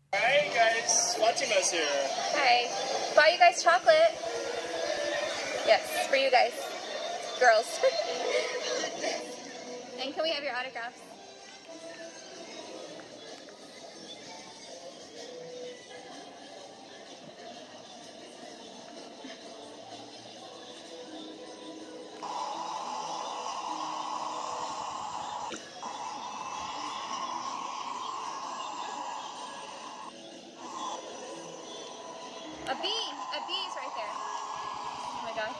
Hi guys, Fatima's here. Hi. Bought you guys chocolate. Yes, for you guys. Girls. And can we have your autographs? A bee is right there. Oh my god.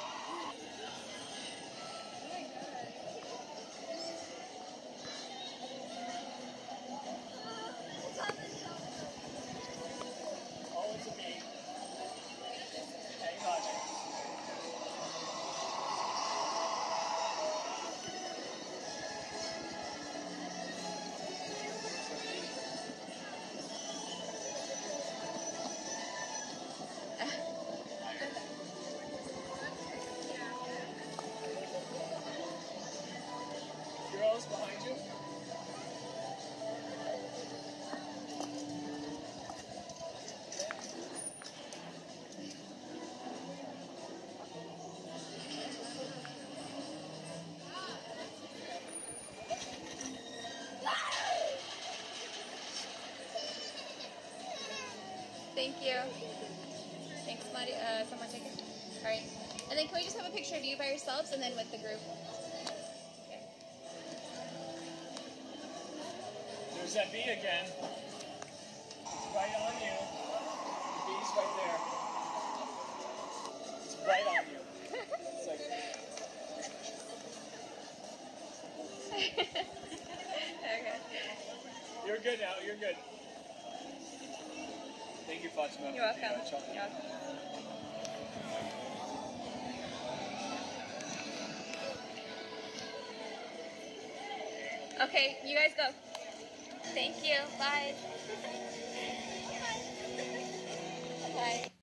Oh, it's a bee. Hang on. Girls behind you. Thank you. Thanks, Maddie. Someone take it. All right. And then can we just have a picture of you by yourselves and then with the group? Okay. There's that bee again. It's right on you. The bee's right there. It's right on you. It's like... Okay. You're good now, you're good. Thank you, Fatima. You're welcome. Yeah, chocolate. You're welcome. Okay, you guys go. Thank you. Bye. Bye.